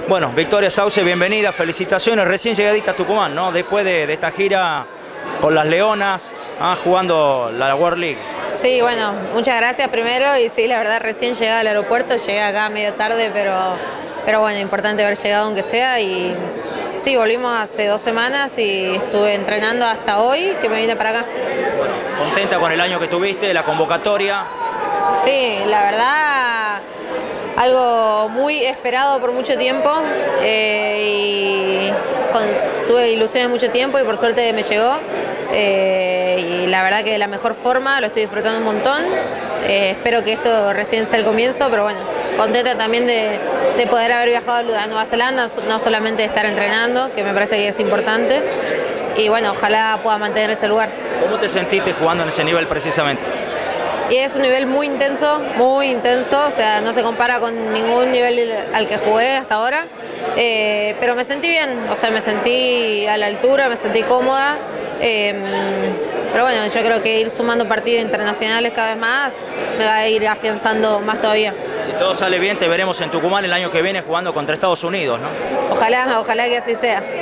Bueno, Victoria Sauce, bienvenida, felicitaciones, recién llegadita a Tucumán, ¿no? Después de esta gira con las Leonas, jugando la World League. Sí, bueno, muchas gracias primero y sí, la verdad recién llegada al aeropuerto, llegué acá medio tarde, pero bueno, importante haber llegado aunque sea y sí, volvimos hace 2 semanas y estuve entrenando hasta hoy que me vine para acá. Bueno, ¿contenta con el año que tuviste, la convocatoria? Sí, la verdad, algo muy esperado por mucho tiempo tuve ilusiones mucho tiempo y por suerte me llegó y la verdad que de la mejor forma, lo estoy disfrutando un montón. Espero que esto recién sea el comienzo, pero bueno, contenta también de poder haber viajado a Nueva Zelanda, no solamente de estar entrenando, que me parece que es importante, y bueno, ojalá pueda mantener ese lugar. ¿Cómo te sentiste jugando en ese nivel precisamente? Y es un nivel muy intenso, o sea, no se compara con ningún nivel al que jugué hasta ahora, pero me sentí bien, o sea, me sentí a la altura, me sentí cómoda, pero bueno, yo creo que ir sumando partidos internacionales cada vez más me va a ir afianzando más todavía. Si todo sale bien, te veremos en Tucumán el año que viene jugando contra Estados Unidos, ¿no? Ojalá que así sea.